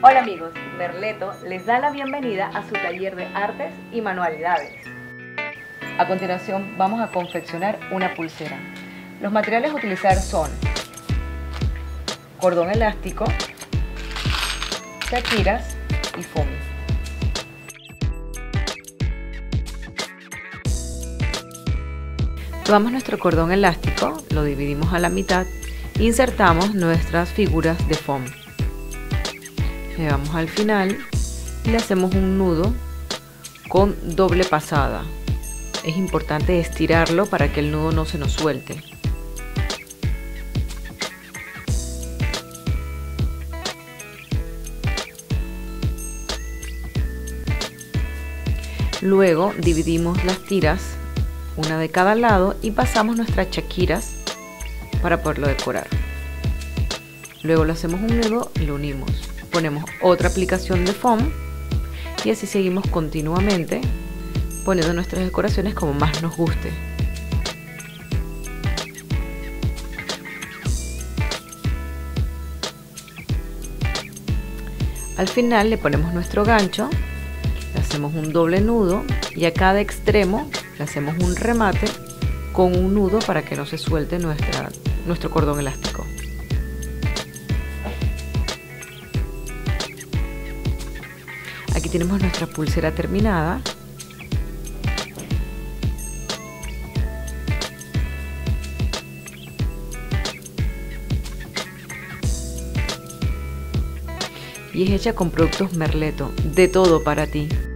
Hola amigos, Merleto les da la bienvenida a su taller de artes y manualidades. A continuación vamos a confeccionar una pulsera. Los materiales a utilizar son cordón elástico, shakiras y foamy. Tomamos nuestro cordón elástico, lo dividimos a la mitad e insertamos nuestras figuras de foam. Llegamos al final y le hacemos un nudo con doble pasada. Es importante estirarlo para que el nudo no se nos suelte. Luego dividimos las tiras, una de cada lado, y pasamos nuestras shakiras para poderlo decorar. Luego le hacemos un nudo y lo unimos. Ponemos otra aplicación de foam y así seguimos continuamente poniendo nuestras decoraciones como más nos guste. Al final le ponemos nuestro gancho, le hacemos un doble nudo y a cada extremo le hacemos un remate con un nudo para que no se suelte nuestro cordón elástico. Aquí tenemos nuestra pulsera terminada. Y es hecha con productos Merleto, de todo para ti.